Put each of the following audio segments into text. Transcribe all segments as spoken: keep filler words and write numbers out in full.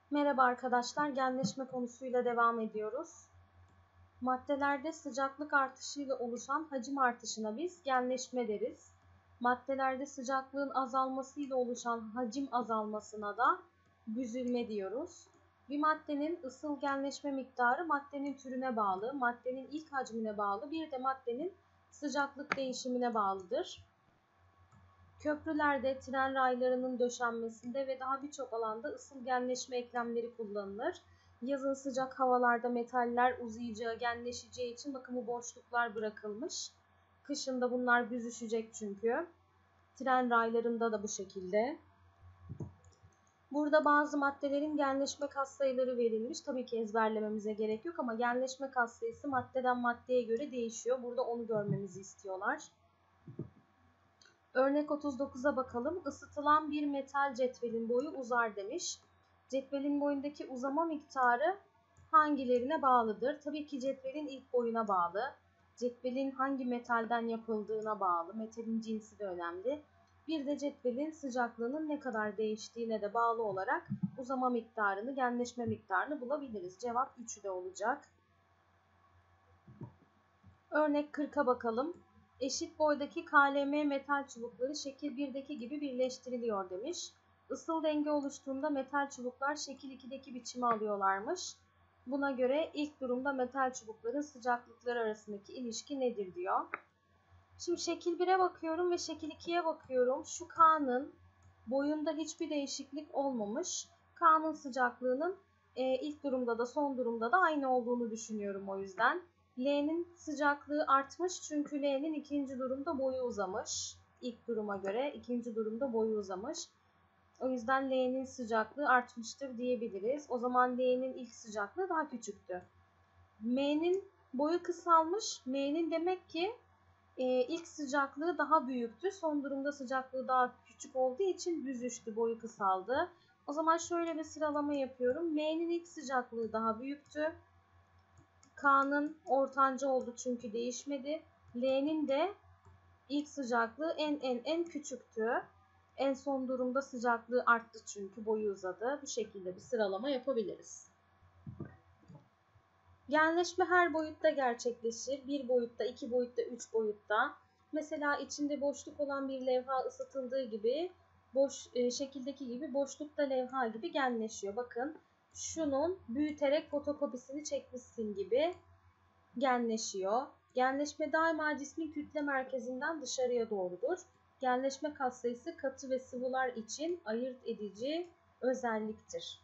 Merhaba arkadaşlar, genleşme konusuyla devam ediyoruz. Maddelerde sıcaklık artışıyla oluşan hacim artışına biz genleşme deriz. Maddelerde sıcaklığın azalmasıyla oluşan hacim azalmasına da büzülme diyoruz. Bir maddenin ısıl genleşme miktarı maddenin türüne bağlı, maddenin ilk hacmine bağlı, bir de maddenin sıcaklık değişimine bağlıdır. Köprülerde, tren raylarının döşenmesinde ve daha birçok alanda ısıl genleşme eklemleri kullanılır. Yazın sıcak havalarda metaller uzayacağı, genleşeceği için bakın bu boşluklar bırakılmış. Kışın da bunlar büzüşecek çünkü. Tren raylarında da bu şekilde. Burada bazı maddelerin genleşme katsayıları verilmiş. Tabii ki ezberlememize gerek yok ama genleşme katsayısı maddeden maddeye göre değişiyor. Burada onu görmemizi istiyorlar. Örnek otuz dokuza bakalım. Isıtılan bir metal cetvelin boyu uzar demiş. Cetvelin boyundaki uzama miktarı hangilerine bağlıdır? Tabii ki cetvelin ilk boyuna bağlı. Cetvelin hangi metalden yapıldığına bağlı. Metalin cinsi de önemli. Bir de cetvelin sıcaklığının ne kadar değiştiğine de bağlı olarak uzama miktarını, genleşme miktarını bulabiliriz. Cevap üç de olacak. Örnek kırka bakalım. Eşit boydaki K L M metal çubukları şekil birdeki gibi birleştiriliyor demiş. Isıl denge oluştuğunda metal çubuklar şekil ikideki biçimi alıyorlarmış. Buna göre ilk durumda metal çubukların sıcaklıkları arasındaki ilişki nedir diyor. Şimdi şekil bire bakıyorum ve şekil ikiye bakıyorum. Şu K'nın boyunda hiçbir değişiklik olmamış. K'nın sıcaklığının e, ilk durumda da son durumda da aynı olduğunu düşünüyorum o yüzden. L'nin sıcaklığı artmış çünkü L'nin ikinci durumda boyu uzamış. İlk duruma göre ikinci durumda boyu uzamış. O yüzden L'nin sıcaklığı artmıştır diyebiliriz. O zaman L'nin ilk sıcaklığı daha küçüktü. M'nin boyu kısalmış. M'nin demek ki e, ilk sıcaklığı daha büyüktü. Son durumda sıcaklığı daha küçük olduğu için büzüştü, boyu kısaldı. O zaman şöyle bir sıralama yapıyorum. M'nin ilk sıcaklığı daha büyüktü. K'nın ortanca oldu çünkü değişmedi. L'nin de ilk sıcaklığı en en en küçüktü. En son durumda sıcaklığı arttı çünkü boyu uzadı. Bu şekilde bir sıralama yapabiliriz. Genleşme her boyutta gerçekleşir. Bir boyutta, iki boyutta, üç boyutta. Mesela içinde boşluk olan bir levha ısıtıldığı gibi boş e, şekildeki gibi boşlukta levha gibi genleşiyor. Bakın şunun büyüterek fotokopisini çekmişsin gibi genleşiyor. Genleşme daima cismin kütle merkezinden dışarıya doğrudur. Genleşme katsayısı katı ve sıvılar için ayırt edici özelliktir.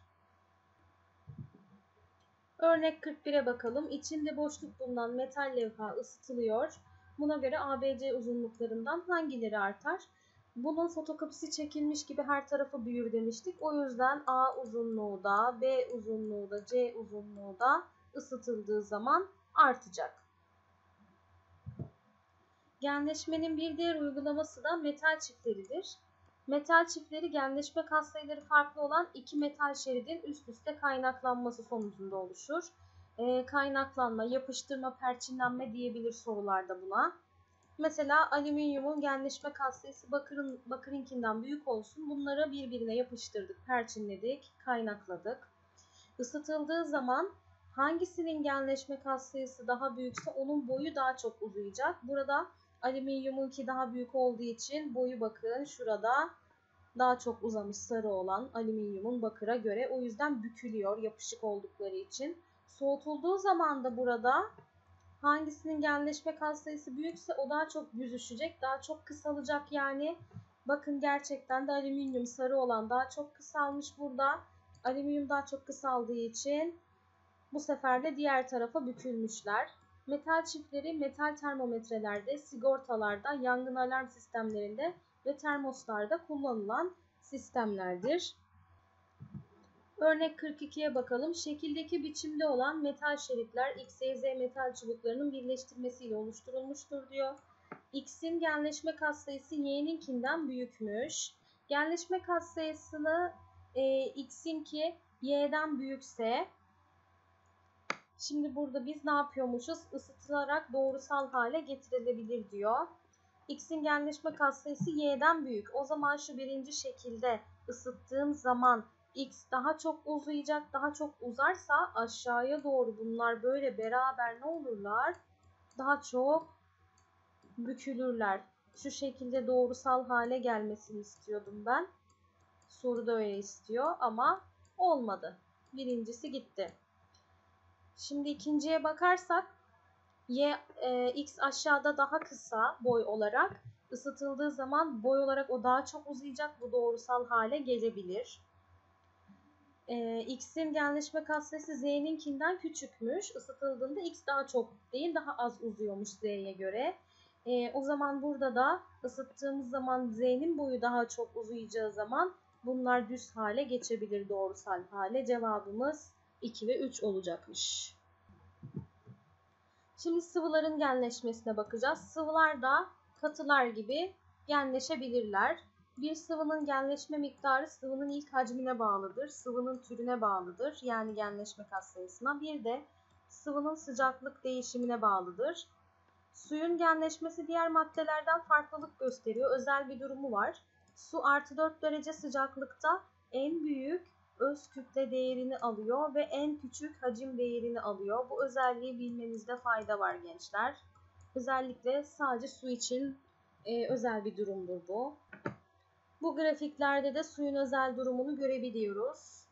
Örnek kırk bire bakalım. İçinde boşluk bulunan metal levha ısıtılıyor. Buna göre A B C uzunluklarından hangileri artar? Bunun fotokopisi çekilmiş gibi her tarafı büyür demiştik. O yüzden A uzunluğu da, B uzunluğu da, C uzunluğu da ısıtıldığı zaman artacak. Genleşmenin bir diğer uygulaması da metal çiftleridir. Metal çiftleri genleşme katsayıları farklı olan iki metal şeridin üst üste kaynaklanması sonucunda oluşur. E, kaynaklanma, yapıştırma, perçinlenme diyebilir sorularda buna. Mesela alüminyumun genleşme katsayısı bakırın, bakırınkinden büyük olsun. Bunları birbirine yapıştırdık, perçinledik, kaynakladık. Isıtıldığı zaman hangisinin genleşme katsayısı daha büyükse onun boyu daha çok uzayacak. Burada alüminyumunki daha büyük olduğu için boyu bakın şurada daha çok uzamış sarı olan alüminyumun bakıra göre. O yüzden bükülüyor yapışık oldukları için. Soğutulduğu zaman da burada hangisinin genleşme katsayısı büyükse o daha çok büzüşecek, daha çok kısalacak yani. Bakın gerçekten de alüminyum sarı olan daha çok kısalmış burada. Alüminyum daha çok kısaldığı için bu sefer de diğer tarafa bükülmüşler. Metal çiftleri metal termometrelerde, sigortalarda, yangın alarm sistemlerinde ve termoslarda kullanılan sistemlerdir. Örnek kırk ikiye bakalım. Şekildeki biçimde olan metal şeritler X, Y, Z metal çubuklarının birleştirmesiyle oluşturulmuştur diyor. X'in genleşme katsayısı Y'ninkinden büyükmüş. Genleşme katsayısını e, X'inki Y'den büyükse şimdi burada biz ne yapıyormuşuz? Isıtılarak doğrusal hale getirilebilir diyor. X'in genleşme katsayısı Y'den büyük. O zaman şu birinci şekilde ısıttığım zaman X daha çok uzayacak. Daha çok uzarsa aşağıya doğru bunlar böyle beraber ne olurlar? Daha çok bükülürler. Şu şekilde doğrusal hale gelmesini istiyordum ben. Soru da öyle istiyor ama olmadı. Birincisi gitti. Şimdi ikinciye bakarsak y, e, x aşağıda daha kısa boy olarak. Isıtıldığı zaman boy olarak o daha çok uzayacak. Bu doğrusal hale gelebilir. E, x'in genleşme katsayısı z'ninkinden küçükmüş. Isıtıldığında x daha çok değil daha az uzuyormuş z'ye göre. E, o zaman burada da ısıttığımız zaman z'nin boyu daha çok uzayacağı zaman bunlar düz hale geçebilir doğrusal hale. Cevabımız iki ve üç olacakmış. Şimdi sıvıların genleşmesine bakacağız. Sıvılar da katılar gibi genleşebilirler. Bir sıvının genleşme miktarı sıvının ilk hacmine bağlıdır. Sıvının türüne bağlıdır. Yani genleşme katsayısına. Bir de sıvının sıcaklık değişimine bağlıdır. Suyun genleşmesi diğer maddelerden farklılık gösteriyor. Özel bir durumu var. Su artı dört derece sıcaklıkta en büyük öz kütle değerini alıyor ve en küçük hacim değerini alıyor. Bu özelliği bilmenizde fayda var gençler. Özellikle sadece su için e, özel bir durumdur bu. Bu grafiklerde de suyun özel durumunu görebiliyoruz.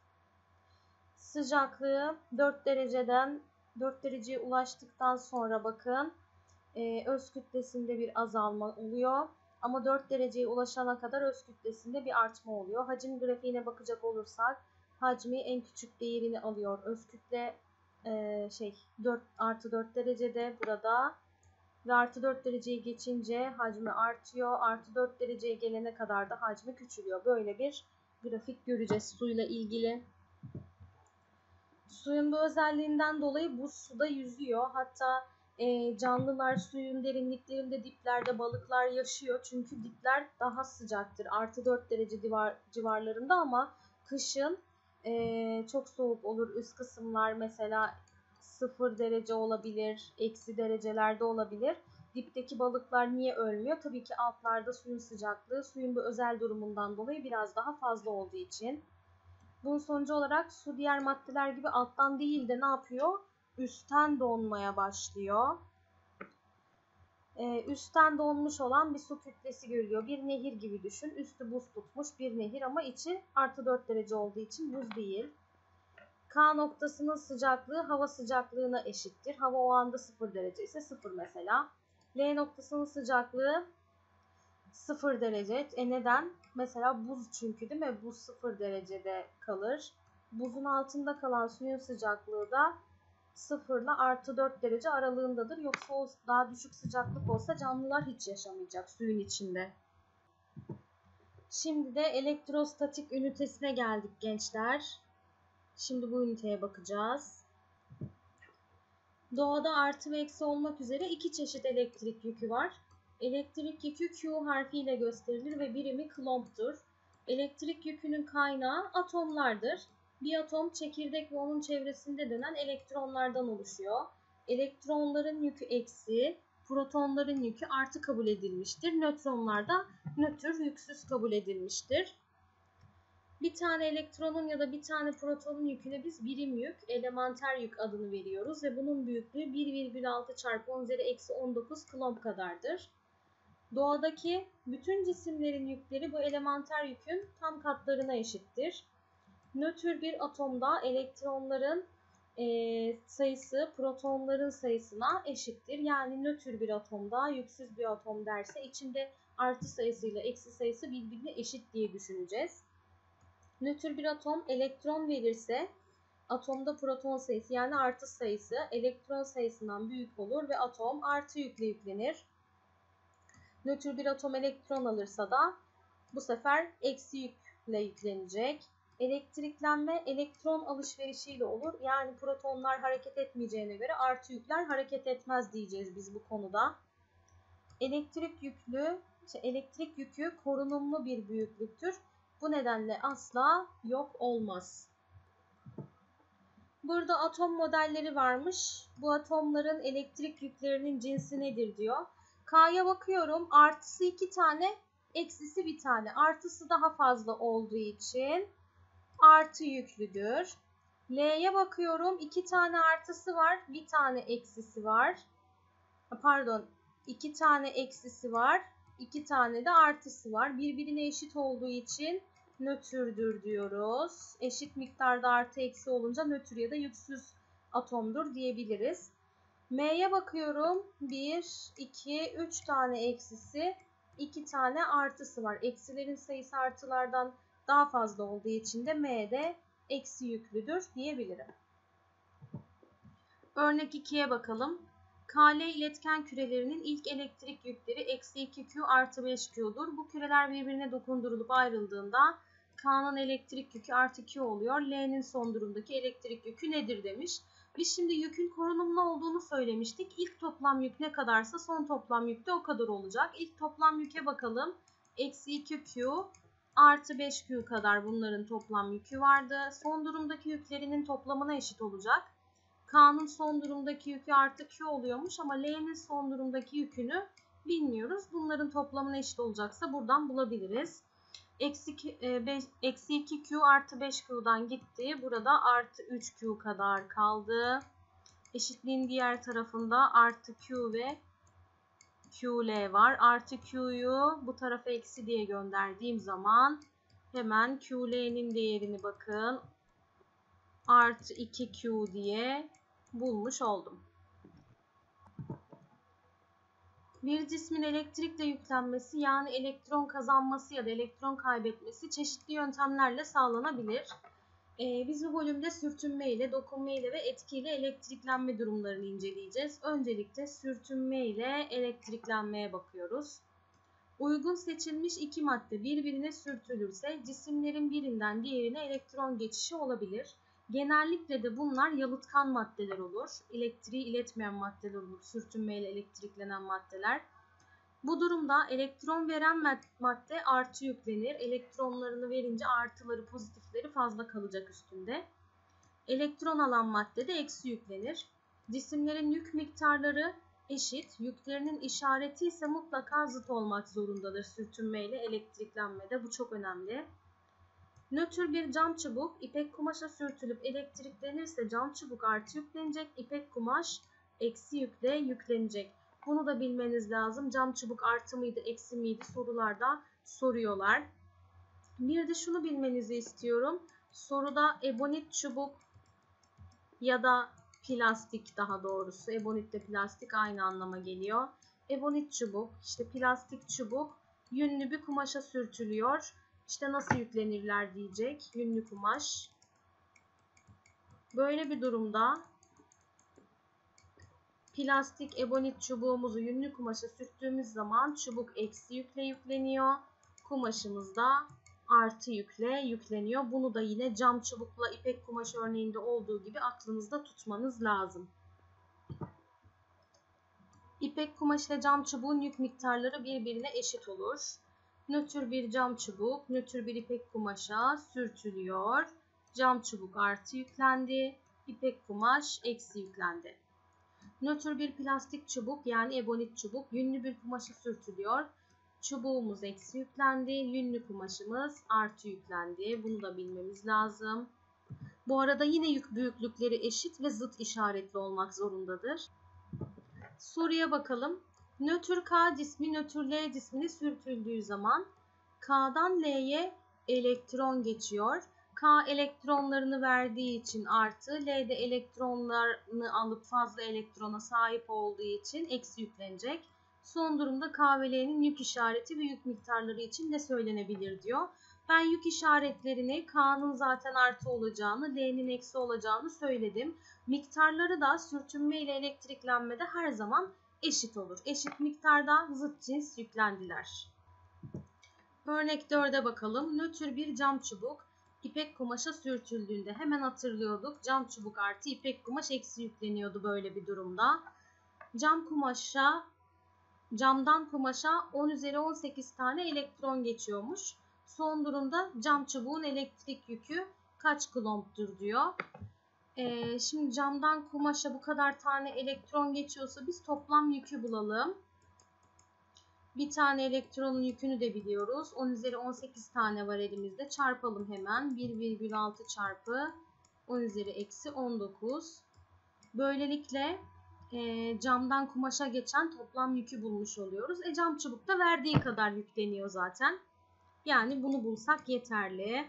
Sıcaklığı dört dereceden dört dereceye ulaştıktan sonra bakın e, öz kütlesinde bir azalma oluyor. Ama dört dereceye ulaşana kadar öz kütlesinde bir artma oluyor. Hacim grafiğine bakacak olursak hacmi en küçük değerini alıyor. Öz kütle e, şey dört artı dört derecede burada ve artı dört dereceyi geçince hacmi artıyor. Artı dört dereceye gelene kadar da hacmi küçülüyor. Böyle bir grafik göreceğiz suyla ilgili. Suyun bu özelliğinden dolayı buz suda yüzüyor. Hatta e, canlılar suyun derinliklerinde, diplerde balıklar yaşıyor. Çünkü dipler daha sıcaktır. Artı dört derece civar, civarlarında ama kışın e, çok soğuk olur. Üst kısımlar mesela sıfır derece olabilir, eksi derecelerde olabilir. Dipteki balıklar niye ölmüyor? Tabii ki altlarda suyun sıcaklığı, suyun bu özel durumundan dolayı biraz daha fazla olduğu için. Bunun sonucu olarak su diğer maddeler gibi alttan değil de ne yapıyor? Üstten donmaya başlıyor. Ee, üstten donmuş olan bir su kütlesi görüyor. Bir nehir gibi düşün. Üstü buz tutmuş bir nehir ama içi artı dört derece olduğu için buz değil. K noktasının sıcaklığı hava sıcaklığına eşittir. Hava o anda sıfır derece ise sıfır mesela. L noktasının sıcaklığı sıfır derece. E neden? Mesela buz çünkü değil mi? Buz sıfır derecede kalır. Buzun altında kalan suyun sıcaklığı da sıfır ile artı dört derece aralığındadır. Yoksa o daha düşük sıcaklık olsa canlılar hiç yaşamayacak suyun içinde. Şimdi de elektrostatik ünitesine geldik gençler. Şimdi bu üniteye bakacağız. Doğada artı ve eksi olmak üzere iki çeşit elektrik yükü var. Elektrik yükü Q harfiyle gösterilir ve birimi coulomb'tur. Elektrik yükünün kaynağı atomlardır. Bir atom çekirdek ve onun çevresinde dönen elektronlardan oluşuyor. Elektronların yükü eksi, protonların yükü artı kabul edilmiştir. Nötronlar da nötr, yüksüz kabul edilmiştir. Bir tane elektronun ya da bir tane protonun yüküne biz birim yük, elementer yük adını veriyoruz ve bunun büyüklüğü bir virgül altı çarpı on üzeri eksi on dokuz coulomb kadardır. Doğadaki bütün cisimlerin yükleri bu elementer yükün tam katlarına eşittir. Nötr bir atomda elektronların e, sayısı protonların sayısına eşittir. Yani nötr bir atomda yüksüz bir atom derse içinde artı sayısıyla eksi sayısı birbirine eşit diye düşüneceğiz. Nötr bir atom elektron verirse atomda proton sayısı yani artı sayısı elektron sayısından büyük olur ve atom artı yükle yüklenir. Nötr bir atom elektron alırsa da bu sefer eksi yükle yüklenecek. Elektriklenme elektron alışverişiyle olur. Yani protonlar hareket etmeyeceğine göre artı yükler hareket etmez diyeceğiz biz bu konuda. Elektrik yüklü, elektrik yükü korunumlu bir büyüklüktür. Bu nedenle asla yok olmaz. Burada atom modelleri varmış. Bu atomların elektrik yüklerinin cinsi nedir diyor. K'ya bakıyorum. Artısı iki tane, eksisi bir tane. Artısı daha fazla olduğu için artı yüklüdür. L'ye bakıyorum. iki tane artısı var. Bir tane eksisi var. Pardon. iki tane eksisi var. iki tane de artısı var. Birbirine eşit olduğu için nötrdür diyoruz. Eşit miktarda artı eksi olunca nötr ya da yüksüz atomdur diyebiliriz. M'ye bakıyorum. bir, iki, üç tane eksisi, iki tane artısı var. Eksilerin sayısı artılardan daha fazla olduğu için de M'de eksi yüklüdür diyebilirim. Örnek ikiye bakalım. K L iletken kürelerinin ilk elektrik yükleri eksi iki Q artı beş Q'dur. Bu küreler birbirine dokundurulup ayrıldığında K'nın elektrik yükü artı Q oluyor. L'nin son durumdaki elektrik yükü nedir demiş. Biz şimdi yükün korunumlu olduğunu söylemiştik. İlk toplam yük ne kadarsa son toplam yük de o kadar olacak. İlk toplam yüke bakalım. Eksi iki Q artı beş Q kadar bunların toplam yükü vardı. Son durumdaki yüklerinin toplamına eşit olacak. K'nın son durumdaki yükü artı Q oluyormuş ama L'nin son durumdaki yükünü bilmiyoruz. Bunların toplamına eşit olacaksa buradan bulabiliriz. Eksi iki Q artı beş Q'dan gitti. Burada artı üç Q kadar kaldı. Eşitliğin diğer tarafında artı Q ve Q L var. Artı Q'yu bu tarafa eksi diye gönderdiğim zaman hemen Q L'nin değerini bakın. Artı iki Q diye bulmuş oldum. Bir cismin elektrikle yüklenmesi yani elektron kazanması ya da elektron kaybetmesi çeşitli yöntemlerle sağlanabilir. Ee, biz bu bölümde sürtünme ile, dokunma ile ve etki ile elektriklenme durumlarını inceleyeceğiz. Öncelikle sürtünme ile elektriklenmeye bakıyoruz. Uygun seçilmiş iki madde birbirine sürtülürse cisimlerin birinden diğerine elektron geçişi olabilir. Genellikle de bunlar yalıtkan maddeler olur. Elektriği iletmeyen maddeler olur. Sürtünmeyle elektriklenen maddeler. Bu durumda elektron veren madde artı yüklenir. Elektronlarını verince artıları, pozitifleri fazla kalacak üstünde. Elektron alan madde de eksi yüklenir. Cisimlerin yük miktarları eşit. Yüklerinin işareti ise mutlaka zıt olmak zorundadır sürtünmeyle elektriklenmede. Bu çok önemli. Nötr bir cam çubuk ipek kumaşa sürtülüp elektriklenirse cam çubuk artı yüklenecek, ipek kumaş eksi yükle yüklenecek. Bunu da bilmeniz lazım. Cam çubuk artı mıydı, eksi miydi sorularda soruyorlar. Bir de şunu bilmenizi istiyorum. Soruda ebonit çubuk ya da plastik daha doğrusu. Ebonitle plastik aynı anlama geliyor. Ebonit çubuk, işte plastik çubuk yünlü bir kumaşa sürtülüyor. İşte nasıl yüklenirler diyecek. Yünlü kumaş. Böyle bir durumda plastik ebonit çubuğumuzu yünlü kumaşa sürttüğümüz zaman çubuk eksi yükle yükleniyor. Kumaşımız da artı yükle yükleniyor. Bunu da yine cam çubukla ipek kumaş örneğinde olduğu gibi aklınızda tutmanız lazım. İpek kumaş ile cam çubuğun yük miktarları birbirine eşit olur. Nötr bir cam çubuk, nötr bir ipek kumaşa sürtülüyor. Cam çubuk artı yüklendi, ipek kumaş eksi yüklendi. Nötr bir plastik çubuk yani ebonit çubuk yünlü bir kumaşa sürtülüyor. Çubuğumuz eksi yüklendi, yünlü kumaşımız artı yüklendi. Bunu da bilmemiz lazım. Bu arada yine yük büyüklükleri eşit ve zıt işaretli olmak zorundadır. Soruya bakalım. Nötr K cismi nötr L cismine sürtüldüğü zaman K'dan L'ye elektron geçiyor. K elektronlarını verdiği için artı, L de elektronlarını alıp fazla elektrona sahip olduğu için eksi yüklenecek. Son durumda K ve L'nin yük işareti ve yük miktarları için ne söylenebilir diyor. Ben yük işaretlerini K'nın zaten artı olacağını, L'nin eksi olacağını söyledim. Miktarları da sürtünme ile elektriklenmede her zaman eşit olur. Eşit miktarda zıt cins yüklendiler. Örnek dörde bakalım. Nötr bir cam çubuk ipek kumaşa sürtüldüğünde hemen hatırlıyorduk. Cam çubuk artı ipek kumaş eksi yükleniyordu böyle bir durumda. Cam kumaşa, camdan kumaşa on üzeri on sekiz tane elektron geçiyormuş. Son durumda cam çubuğun elektrik yükü kaç kulomptur diyor. Ee, şimdi camdan kumaşa bu kadar tane elektron geçiyorsa biz toplam yükü bulalım. Bir tane elektronun yükünü de biliyoruz. on üzeri on sekiz tane var elimizde. Çarpalım hemen. bir virgül altı çarpı on üzeri eksi on dokuz. Böylelikle e, camdan kumaşa geçen toplam yükü bulmuş oluyoruz. E, cam çubukta verdiği kadar yükleniyor zaten. Yani bunu bulsak yeterli.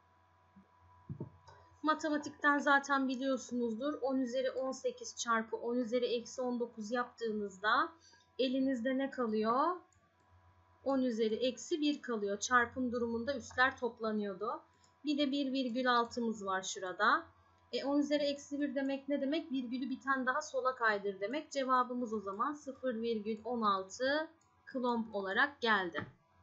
Matematikten zaten biliyorsunuzdur. on üzeri on sekiz çarpı on üzeri eksi on dokuz yaptığınızda elinizde ne kalıyor? on üzeri eksi bir kalıyor. Çarpım durumunda üstler toplanıyordu. Bir de bir virgül altımız var şurada. E on üzeri eksi bir demek ne demek? Virgülü bir tane daha sola kaydır demek. Cevabımız o zaman sıfır virgül on altı kulomb olarak geldi.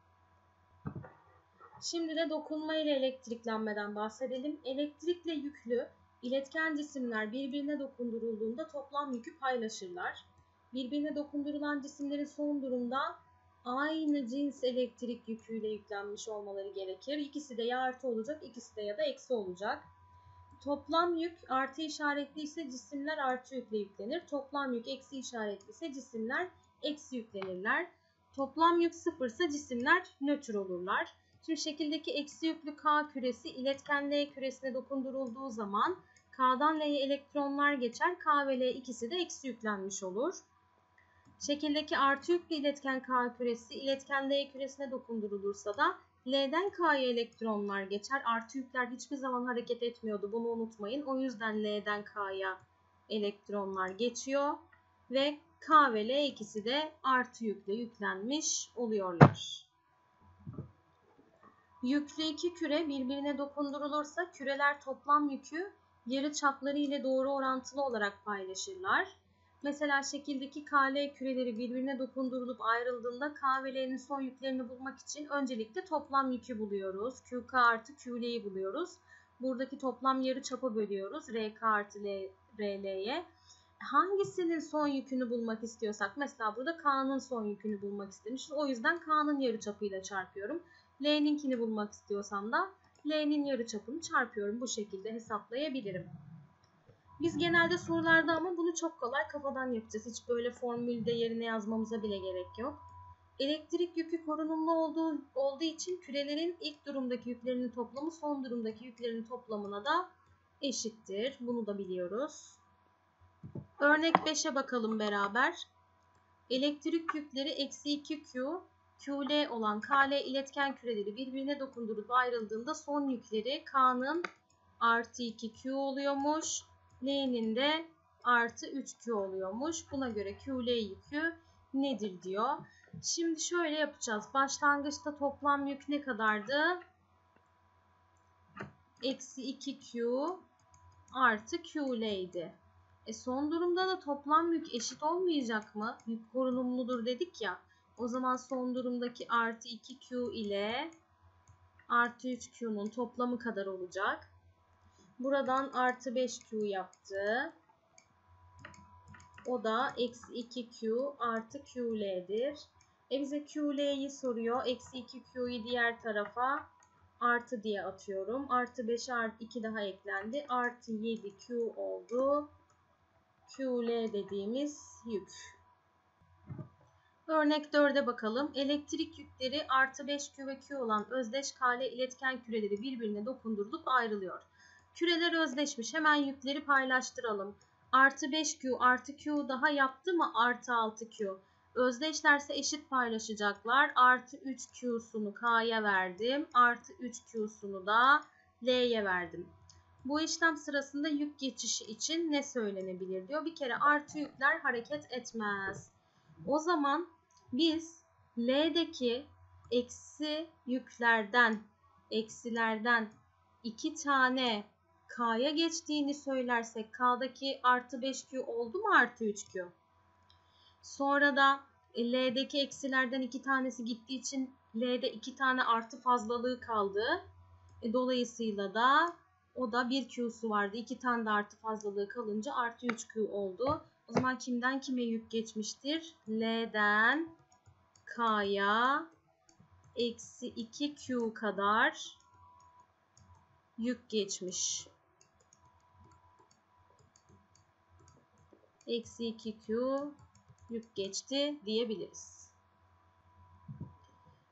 Şimdi de dokunma ile elektriklenmeden bahsedelim. Elektrikle yüklü iletken cisimler birbirine dokundurulduğunda toplam yükü paylaşırlar. Birbirine dokundurulan cisimlerin son durumda aynı cins elektrik yüküyle yüklenmiş olmaları gerekir. İkisi de ya artı olacak, ikisi de ya da eksi olacak. Toplam yük artı işaretli ise cisimler artı yükle yüklenir. Toplam yük eksi işaretli ise cisimler eksi yüklenirler. Toplam yük sıfır ise cisimler nötr olurlar. Şimdi şekildeki eksi yüklü K küresi iletken L küresine dokundurulduğu zaman K'dan L'ye elektronlar geçer. K ve L ikisi de eksi yüklenmiş olur. Şekildeki artı yüklü iletken K küresi iletken L küresine dokundurulursa da L'den K'ya elektronlar geçer. Artı yükler hiçbir zaman hareket etmiyordu. Bunu unutmayın. O yüzden L'den K'ya elektronlar geçiyor. Ve K ve L ikisi de artı yükle yüklenmiş oluyorlar. Yüklü iki küre birbirine dokundurulursa küreler toplam yükü yarıçapları ile doğru orantılı olarak paylaşırlar. Mesela şekildeki K L küreleri birbirine dokundurulup ayrıldığında K ve L'nin son yüklerini bulmak için öncelikle toplam yükü buluyoruz. Q K artı Q L'yi buluyoruz. Buradaki toplam yarıçapı bölüyoruz. R K artı L, R L'ye. Hangisinin son yükünü bulmak istiyorsak, mesela burada K'nın son yükünü bulmak istemişiz. O yüzden K'nın yarıçapıyla çarpıyorum. L'ninkini bulmak istiyorsam da L'nin yarıçapını çarpıyorum. Bu şekilde hesaplayabilirim. Biz genelde sorularda ama bunu çok kolay kafadan yapacağız. Hiç böyle formülde yerine yazmamıza bile gerek yok. Elektrik yükü korunumlu olduğu, olduğu için kürelerin ilk durumdaki yüklerinin toplamı son durumdaki yüklerinin toplamına da eşittir. Bunu da biliyoruz. Örnek beşe bakalım beraber. Elektrik yükleri eksi iki Q, Q L olan K L iletken küreleri birbirine dokundurup ayrıldığında son yükleri K'nın artı iki Q oluyormuş. L'nin de artı üç Q oluyormuş. Buna göre Q L yükü nedir diyor. Şimdi şöyle yapacağız. Başlangıçta toplam yük ne kadardı? Eksi iki Q artı Q L idi. E son durumda da toplam yük eşit olmayacak mı? Yük korunumludur dedik ya. O zaman son durumdaki artı iki Q ile artı üç Q'nun toplamı kadar olacak. Buradan artı beş Q yaptı. O da eksi iki Q artı Q L'dir. E bize Q L'yi soruyor. Eksi iki Q'yu diğer tarafa artı diye atıyorum. Artı beşe artı iki daha eklendi. Artı yedi Q oldu. Q L dediğimiz yük. Örnek dörde bakalım. Elektrik yükleri artı beş Q ve Q olan özdeş K L iletken küreleri birbirine dokundurulup ayrılıyor. Küreler özdeşmiş. Hemen yükleri paylaştıralım. Artı beş Q artı Q daha yaptı mı? Artı altı Q. Özdeşlerse eşit paylaşacaklar. Artı üç Q'sunu K'ya verdim. Artı üç Q'sunu da L'ye verdim. Bu işlem sırasında yük geçişi için ne söylenebilir diyor. Bir kere artı yükler hareket etmez. O zaman biz L'deki eksi yüklerden, eksilerden iki tane K'ya geçtiğini söylersek K'daki artı beş Q oldu mu artı üç Q? Sonra da L'deki eksilerden iki tanesi gittiği için L'de iki tane artı fazlalığı kaldı. E, dolayısıyla da o da bir Q'su vardı. iki tane de artı fazlalığı kalınca artı üç Q oldu. O zaman kimden kime yük geçmiştir? L'den K'ya eksi iki Q kadar yük geçmiş. Eksi iki Q yük geçti diyebiliriz.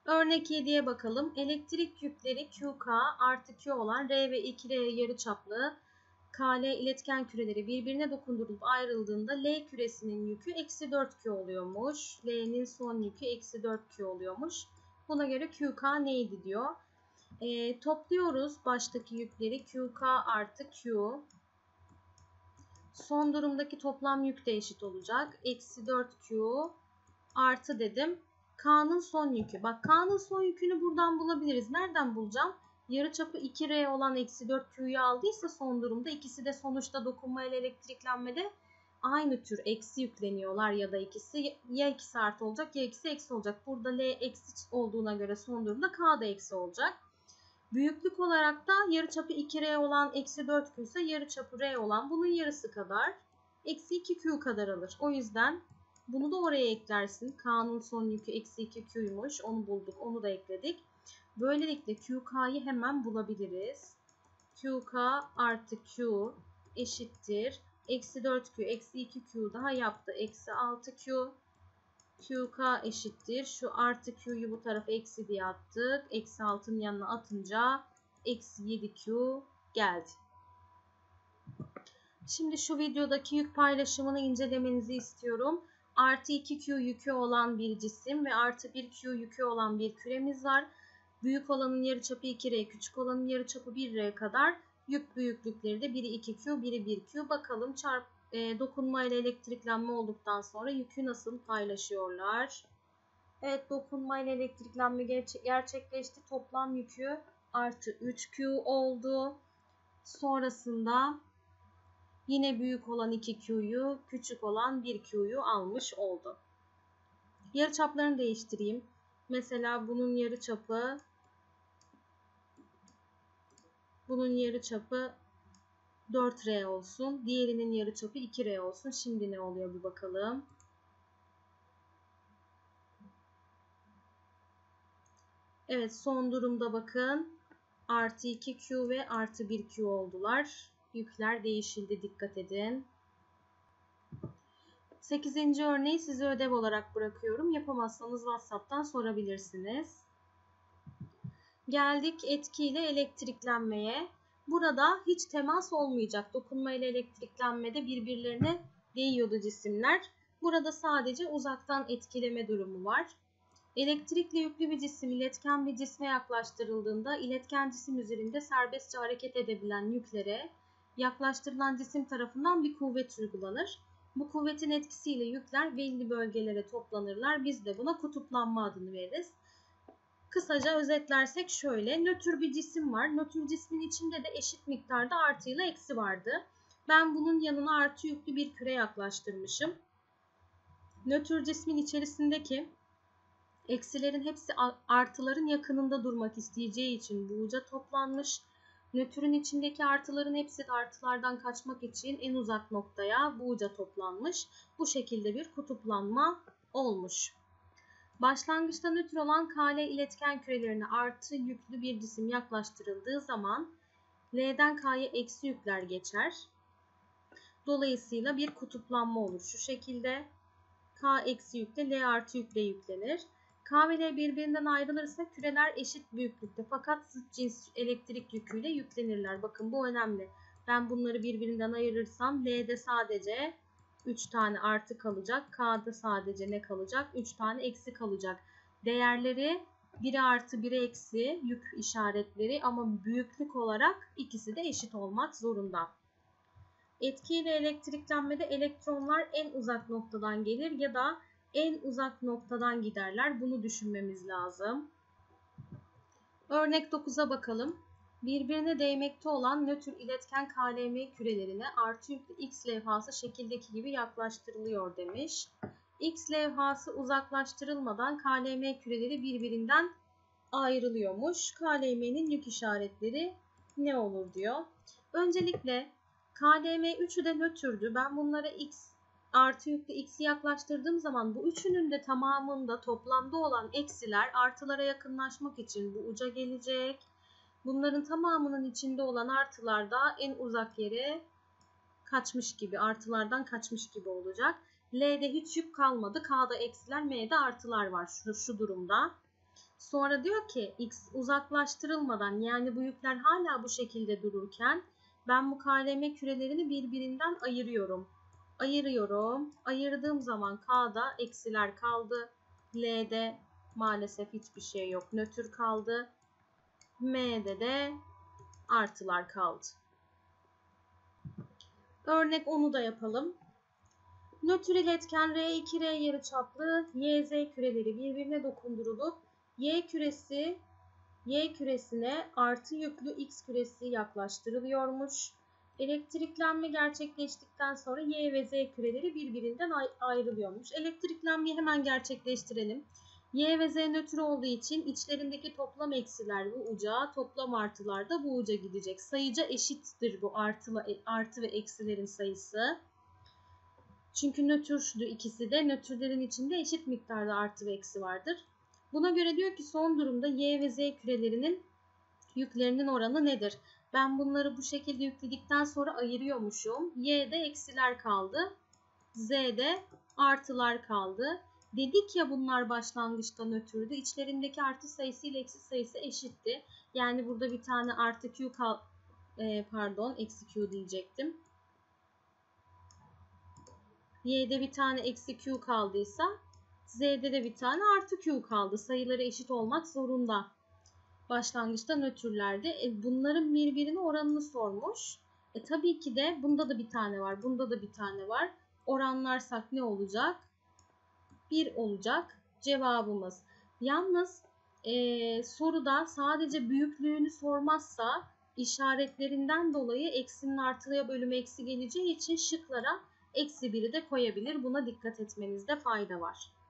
Örnek yediye bakalım. Elektrik yükleri Q K artı Q olan R ve iki R yarıçaplı K L iletken küreleri birbirine dokundurulup ayrıldığında L küresinin yükü eksi dört Q oluyormuş. L'nin son yükü eksi dört Q oluyormuş. Buna göre Q K neydi diyor. E, topluyoruz baştaki yükleri. Q K artı Q. Son durumdaki toplam yük de eşit olacak. Eksi dört Q artı dedim. K'nın son yükü. Bak K'nın son yükünü buradan bulabiliriz. Nereden bulacağım? Yarıçapı iki R olan eksi dört Q'yu aldıysa son durumda ikisi de sonuçta dokunma ile elektriklenmede aynı tür eksi yükleniyorlar ya da ikisi ya ikisi artı olacak ya ikisi eksi olacak. Burada L eksi olduğuna göre son durumda K da eksi olacak. Büyüklük olarak da yarıçapı iki R olan eksi dört Q ise yarıçapı R olan bunun yarısı kadar eksi iki Q kadar alır. O yüzden bunu da oraya eklersin. K'nın son yükü eksi iki Q'ymuş. Onu bulduk. Onu da ekledik. Böylelikle Q K'yı hemen bulabiliriz. Q K artı Q eşittir. Eksi dört Q eksi iki Q daha yaptı. Eksi altı Q. Q K eşittir. Şu artı Q'yu bu tarafa eksi diye attık. Eksi altının yanına atınca eksi yedi Q geldi. Şimdi şu videodaki yük paylaşımını incelemenizi istiyorum. Artı iki Q yükü olan bir cisim ve artı bir Q yükü olan bir küremiz var. Büyük olanın yarıçapı iki R, küçük olanın yarıçapı bir R kadar yük büyüklükleri de biri iki Q, biri bir Q. Bakalım çarp, e, dokunma ile elektriklenme olduktan sonra yükü nasıl paylaşıyorlar? Evet, dokunma ile elektriklenme gerçekleşti. Toplam yükü artı üç Q oldu. Sonrasında yine büyük olan iki Q'yu, küçük olan bir Q'yu almış oldu. Yarıçaplarını değiştireyim. Mesela bunun yarıçapı bunun yarıçapı dört R olsun. Diğerinin yarıçapı iki R olsun. Şimdi ne oluyor bir bakalım. Evet, son durumda bakın. Artı iki Q ve artı bir Q oldular. Yükler değişildi. Dikkat edin. sekizinci örneği size ödev olarak bırakıyorum. Yapamazsanız WhatsApp'tan sorabilirsiniz. Geldik etkiyle elektriklenmeye. Burada hiç temas olmayacak. Dokunma ile elektriklenmede birbirlerine değiyordu cisimler. Burada sadece uzaktan etkileme durumu var. Elektrikle yüklü bir cisim iletken bir cisme yaklaştırıldığında iletken cisim üzerinde serbestçe hareket edebilen yüklere yaklaştırılan cisim tarafından bir kuvvet uygulanır. Bu kuvvetin etkisiyle yükler belli bölgelere toplanırlar. Biz de buna kutuplanma adını veririz. Kısaca özetlersek şöyle, nötr bir cisim var. Nötr cismin içinde de eşit miktarda artı ile eksi vardı. Ben bunun yanına artı yüklü bir küre yaklaştırmışım. Nötr cismin içerisindeki eksilerin hepsi artıların yakınında durmak isteyeceği için bu uca toplanmış. Nötrün içindeki artıların hepsi de artılardan kaçmak için en uzak noktaya bu uca toplanmış. Bu şekilde bir kutuplanma olmuş. Başlangıçta nötr olan K L iletken kürelerine artı yüklü bir cisim yaklaştırıldığı zaman L'den K'ya eksi yükler geçer. Dolayısıyla bir kutuplanma olur. Şu şekilde K eksi yükle L artı yükle yüklenir. K ve L birbirinden ayrılırsa küreler eşit büyüklükte fakat zıt cins elektrik yüküyle yüklenirler. Bakın bu önemli. Ben bunları birbirinden ayırırsam L'de sadece üç tane artı kalacak. K'da sadece ne kalacak? üç tane eksi kalacak. Değerleri biri artı biri eksi yük işaretleri ama büyüklük olarak ikisi de eşit olmak zorunda. Etkiyle elektriklenmede elektronlar en uzak noktadan gelir ya da en uzak noktadan giderler. Bunu düşünmemiz lazım. Örnek dokuza bakalım. Birbirine değmekte olan nötr iletken K L M kürelerine artı yüklü X levhası şekildeki gibi yaklaştırılıyor demiş. X levhası uzaklaştırılmadan K L M küreleri birbirinden ayrılıyormuş. K L M'nin yük işaretleri ne olur diyor. Öncelikle K L M üçü de nötrdü. Ben bunlara X artı yüklü X'i yaklaştırdığım zaman bu üçünün de tamamında toplamda olan eksiler artılara yakınlaşmak için bu uca gelecek. Bunların tamamının içinde olan artılar da en uzak yere kaçmış gibi, artılardan kaçmış gibi olacak. L'de hiç yük kalmadı. K'da eksiler, M'de artılar var şu, şu durumda. Sonra diyor ki x uzaklaştırılmadan, yani bu yükler hala bu şekilde dururken ben mukareme kürelerini birbirinden ayırıyorum. Ayırıyorum. Ayırdığım zaman K'da eksiler kaldı. L'de maalesef hiçbir şey yok. Nötr kaldı. M'de de artılar kaldı. Örnek onu da yapalım. Nötr iletken R iki R yarıçaplı Y Z küreleri birbirine dokundurulup Y küresi Y küresine artı yüklü X küresi yaklaştırılıyormuş. Elektriklenme gerçekleştikten sonra Y ve Z küreleri birbirinden ayrılıyormuş. Elektriklenmeyi hemen gerçekleştirelim. Y ve Z nötr olduğu için içlerindeki toplam eksiler bu uca, toplam artılar da bu uca gidecek. Sayıca eşittir bu artı, artı ve eksilerin sayısı. Çünkü nötrdü ikisi de. Nötrlerin içinde eşit miktarda artı ve eksi vardır. Buna göre diyor ki son durumda Y ve Z kürelerinin yüklerinin oranı nedir? Ben bunları bu şekilde yükledikten sonra ayırıyormuşum. Y'de eksiler kaldı. Z'de artılar kaldı. Dedik ya bunlar başlangıçta nötrdü. İçlerindeki artı sayısı ile eksi sayısı eşitti. Yani burada bir tane artı Q kal e, pardon eksi Q diyecektim. Y'de bir tane eksi Q kaldıysa Z'de de bir tane artı Q kaldı. Sayıları eşit olmak zorunda. Başlangıçta nötrlerde. E, bunların birbirine oranını sormuş. E, tabii ki de bunda da bir tane var. Bunda da bir tane var. Oranlarsak ne olacak? bir olacak cevabımız. Yalnız e, soruda sadece büyüklüğünü sormazsa işaretlerinden dolayı eksinin artıya bölümü eksi geleceği için şıklara eksi biri de koyabilir. Buna dikkat etmenizde fayda var.